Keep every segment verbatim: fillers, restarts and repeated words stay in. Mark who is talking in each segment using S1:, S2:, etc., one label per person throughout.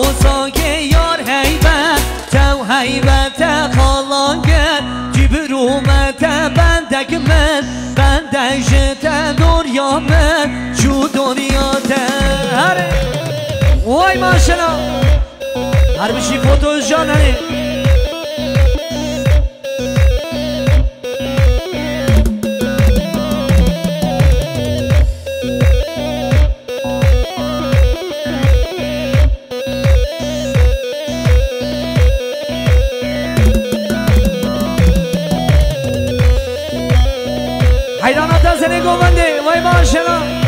S1: ساگه یار هیبت تو هیبت خالانگر جبر اومت بندک من بندک دنیا من شو دنیا هره وای ماشاءالله هر بشی فوتو جانه حیرانات زنه گوونده وای ماشاءالله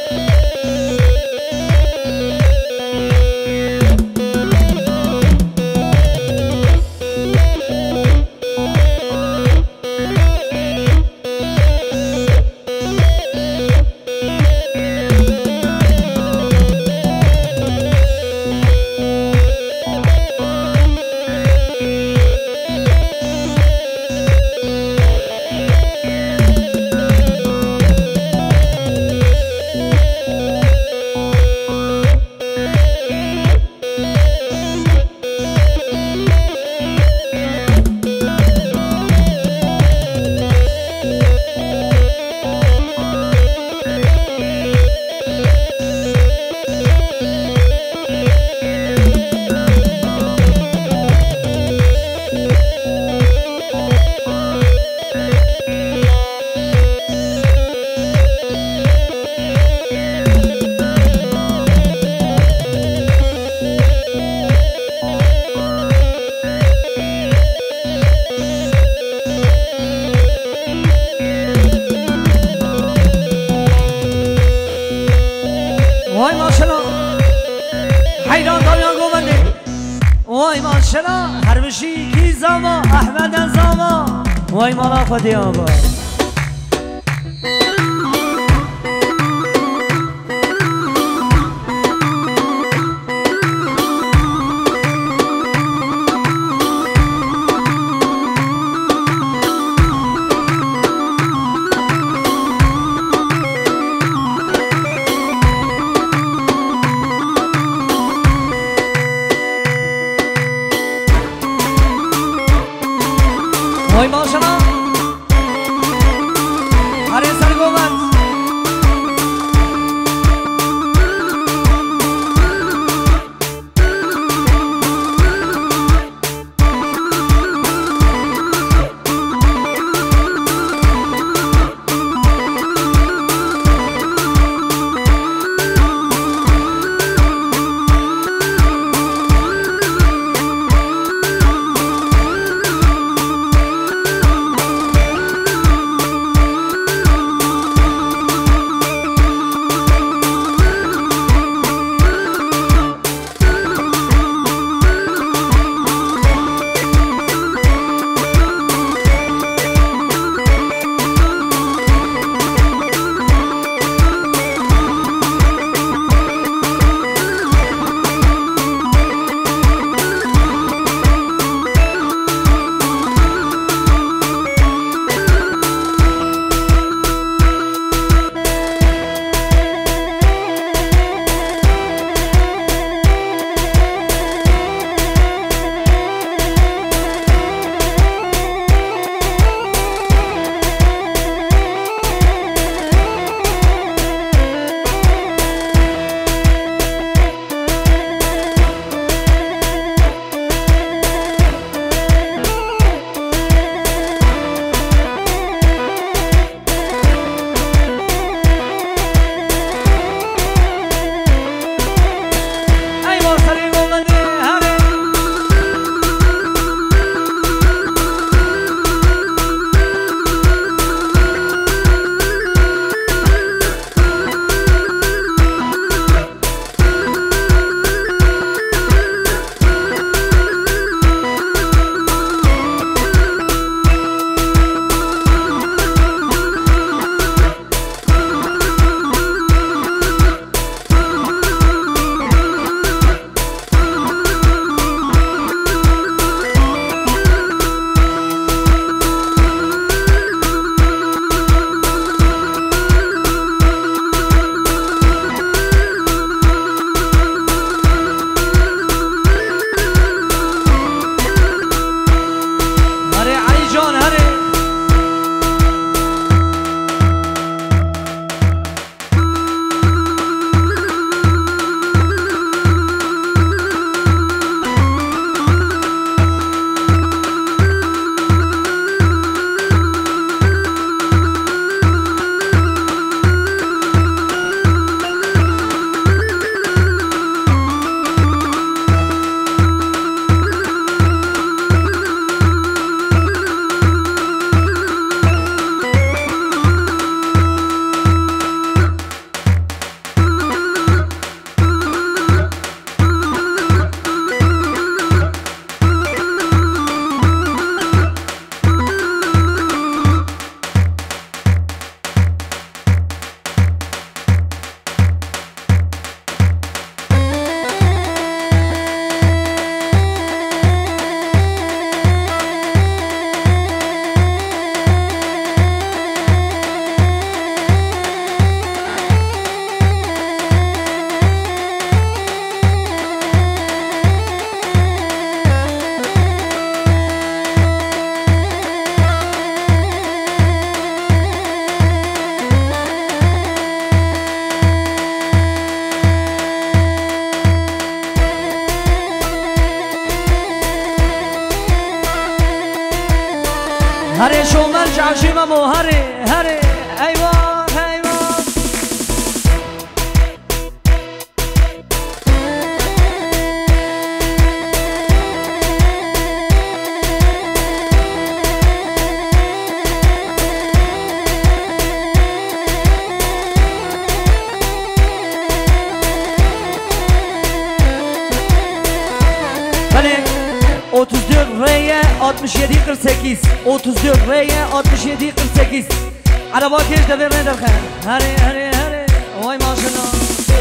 S1: وای ماشاءالله حیران دامیان گوونده وای ماشاءالله هر بشی کی زاما احمد زاما وای مالا خودی آبا وای ماشاءالله شومن جعشی ممو هری هری ایوان ایوان otuz dört R'ye altmış yedi kırk sekiz otuz dört R'ye altmış yedi kırk sekiz Araba keş de ver ne derken Hadi hadi hadi Vay maşallah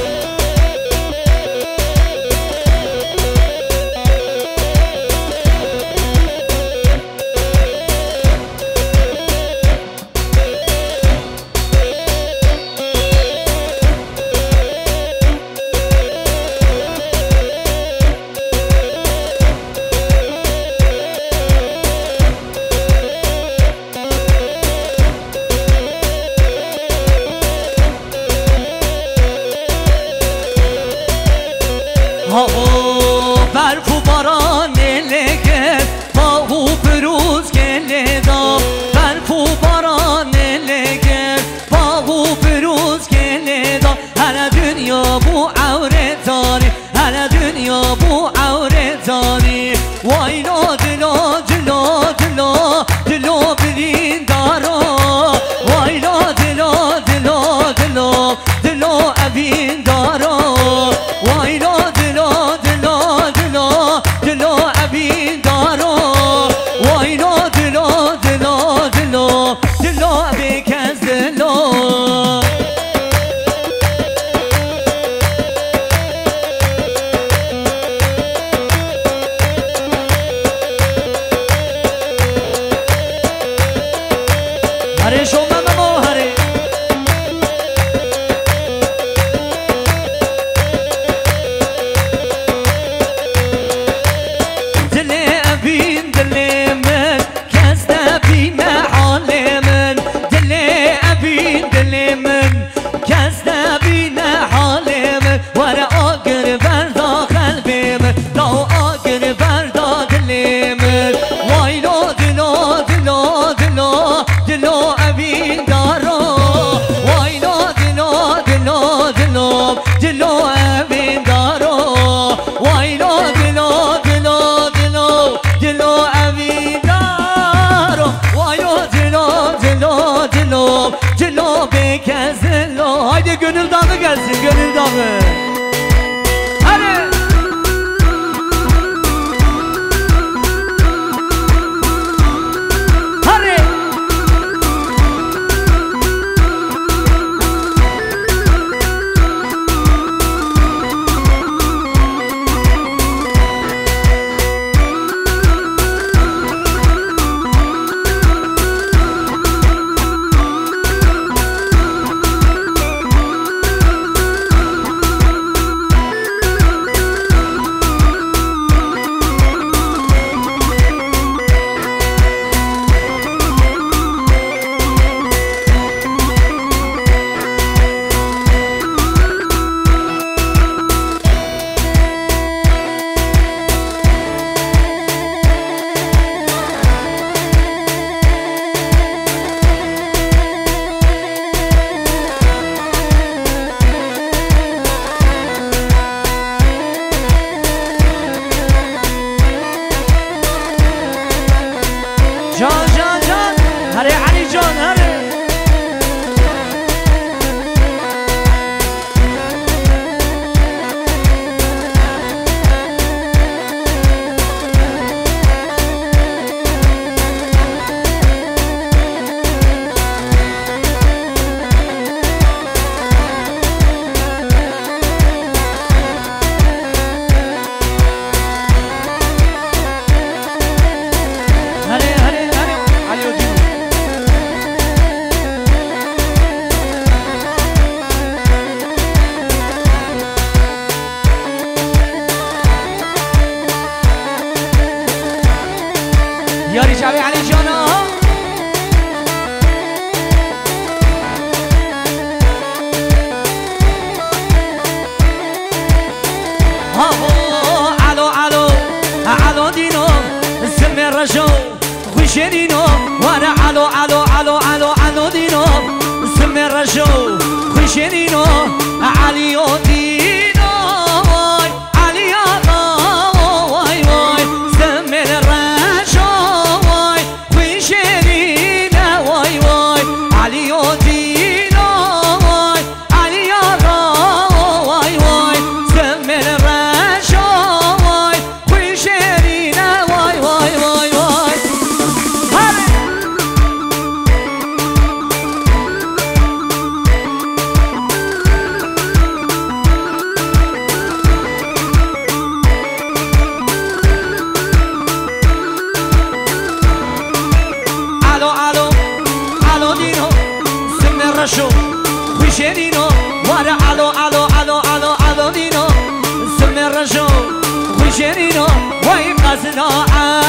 S1: برف و باران لگه باهو بروز گله دا برف و باران لگه باهو بروز گله دا هر دنیا بو عورت داری هر دنیا بو عورت داری وای لا دلا دلا دلا دلا برین دارا وای لا دلا دلا دلا دلا ابین دارا وای لا دلا دلا دلا دلا ابین دارا وای لا دلا دلا دلا دلا بکز دلا هره شما ممو هره Haydi gönül dağı gelsin, gönül dağı. Hadi. Hadi. جان جان جان هره علی جان هره الرجو خوشنينو علي ودينو واي علي واي واي سم الرجو واي خوشنينو واي واي علي ودينو واي علي واي واي سم الرجو واي خوشنينو واي واي واي واي شو خوشنينو ورا علو علو علو علو علو دينو سم الرجو خوشنينو وي قصنا